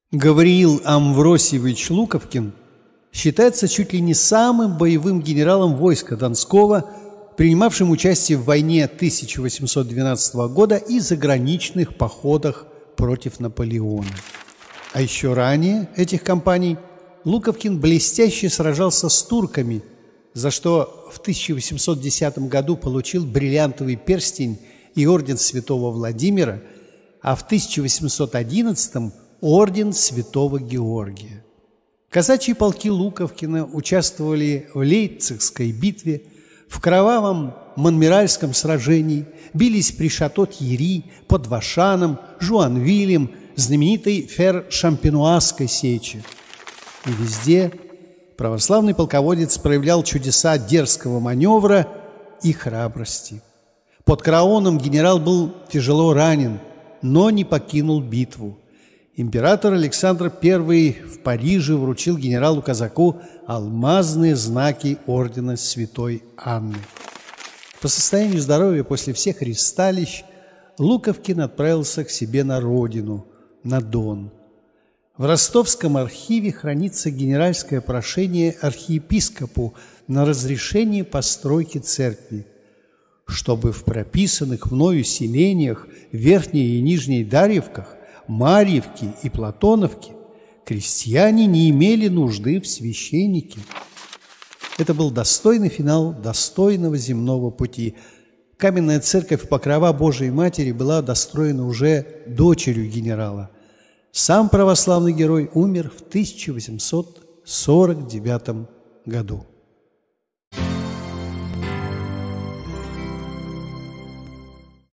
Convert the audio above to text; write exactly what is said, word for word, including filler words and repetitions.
Гавриил Амвросьевич Луковкин считается чуть ли не самым боевым генералом войска Донского, принимавшим участие в войне тысяча восемьсот двенадцатого года и заграничных походах против Наполеона. А еще ранее этих кампаний Луковкин блестяще сражался с турками, за что в тысяча восемьсот десятом году получил бриллиантовый перстень и орден Святого Владимира, а в тысяча восемьсот одиннадцатом орден Святого Георгия. Казачьи полки Луковкина участвовали в Лейпцигской битве, в кровавом Монмиральском сражении, бились при Шато-Тьерри, под Вашаном, Жуанвилем, знаменитой Фер-Шампенуазской сечи. И везде православный полководец проявлял чудеса дерзкого маневра и храбрости. Под Краоном генерал был тяжело ранен, но не покинул битву. Император Александр Первый в Париже вручил генералу-казаку алмазные знаки ордена Святой Анны. По состоянию здоровья после всех ресталищ Луковкин отправился к себе на родину, на Дон. В ростовском архиве хранится генеральское прошение архиепископу на разрешение постройки церкви, чтобы в прописанных мною селениях Верхней и Нижней Дарьевках, Марьевке и Платоновке крестьяне не имели нужды в священнике. Это был достойный финал достойного земного пути. Каменная церковь Покрова Божией Матери была достроена уже дочерью генерала. Сам православный герой умер в тысяча восемьсот сорок девятом году.